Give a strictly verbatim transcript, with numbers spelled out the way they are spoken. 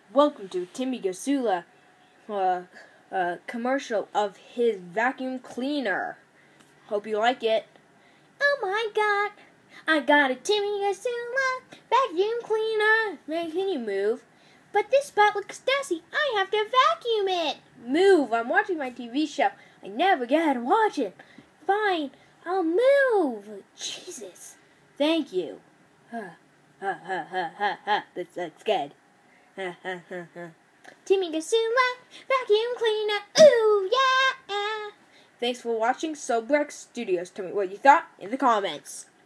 welcome to Timmy Gasula uh, uh, commercial of his vacuum cleaner. Hope you like it. Oh my god, I got a Timmy Gasula vacuum cleaner. Man, can you move? But this spot looks dusty. I have to vacuum it. Move, I'm watching my T V show. I never get to watch it. Fine, I'll move. Jesus. Thank you. Ha ha ha ha ha ha. That's, that's good. Ha ha ha ha. Timmy Gasula vacuum cleaner. Ooh yeah. Thanks for watching Sobrex Studios. Tell me what you thought in the comments.